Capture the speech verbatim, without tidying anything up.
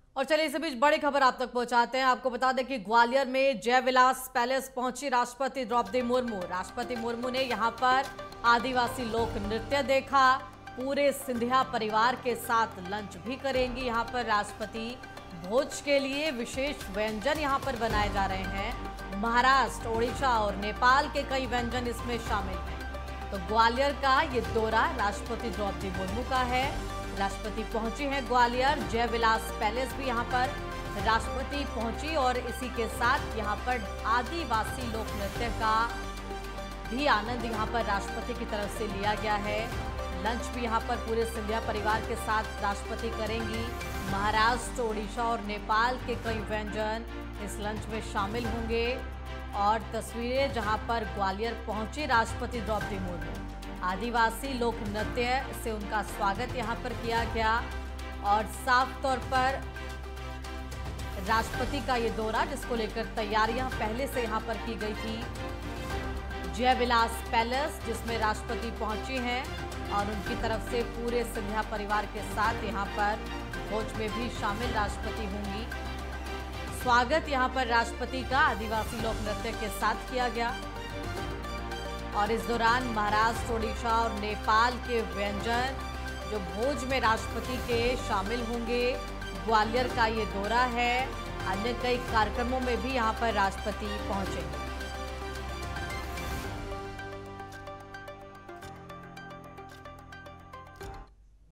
और चलिए इस बीच बड़ी खबर आप तक पहुंचाते हैं। आपको बता दें कि ग्वालियर में जय विलास पैलेस पहुंची राष्ट्रपति द्रौपदी मुर्मू। राष्ट्रपति मुर्मू ने यहां पर आदिवासी लोक नृत्य देखा। पूरे सिंधिया परिवार के साथ लंच भी करेंगी। यहां पर राष्ट्रपति भोज के लिए विशेष व्यंजन यहां पर बनाए जा रहे हैं। महाराष्ट्र, ओडिशा और नेपाल के कई व्यंजन इसमें शामिल हैं। तो ग्वालियर का ये दौरा राष्ट्रपति द्रौपदी मुर्मू का है। राष्ट्रपति पहुंची हैं ग्वालियर, जय विलास पैलेस भी यहां पर राष्ट्रपति पहुंची और इसी के साथ यहां पर आदिवासी लोक नृत्य का भी आनंद यहां पर राष्ट्रपति की तरफ से लिया गया है। लंच भी यहां पर पूरे सिंधिया परिवार के साथ राष्ट्रपति करेंगी। महाराष्ट्र, ओडिशा और नेपाल के कई व्यंजन इस लंच में शामिल होंगे। और तस्वीरें जहां पर ग्वालियर पहुंची राष्ट्रपति द्रौपदी मुर्मू, आदिवासी लोक नृत्य से उनका स्वागत यहां पर किया गया। और साफ तौर पर राष्ट्रपति का ये दौरा, जिसको लेकर तैयारियां पहले से यहां पर की गई थी। जय विलास पैलेस जिसमें राष्ट्रपति पहुंची हैं और उनकी तरफ से पूरे सिंधिया परिवार के साथ यहां पर भोज में भी शामिल राष्ट्रपति होंगी। स्वागत यहां पर राष्ट्रपति का आदिवासी लोक नृत्य के साथ किया गया। और इस दौरान महाराष्ट्र, ओडिशा और नेपाल के व्यंजन जो भोज में राष्ट्रपति के शामिल होंगे। ग्वालियर का ये दौरा है। अन्य कई कार्यक्रमों में भी यहां पर राष्ट्रपति पहुंचेंगे।